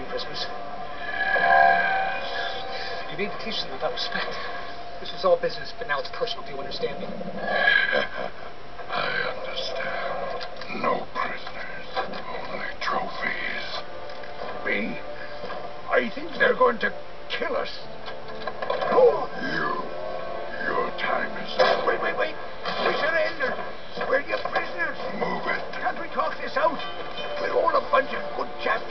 prisoners. Yes. You need to teach them about respect. This was all business, but now it's personal. Do you understand me? I understand. No prisoners, only trophies. Me? I think they're going to kill us. Oh, your time is up. Wait. We surrender. We're your prisoners. Move it. Can't we talk this out? We're all a bunch of good chaps.